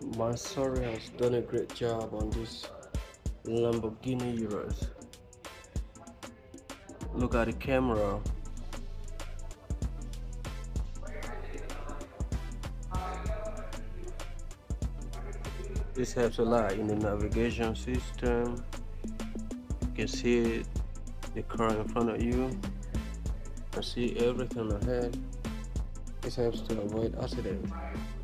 Mansory has done a great job on this Lamborghini Urus. Look at the camera. This helps a lot in the navigation system. You can see the car in front of you and see everything ahead. This helps to avoid accidents.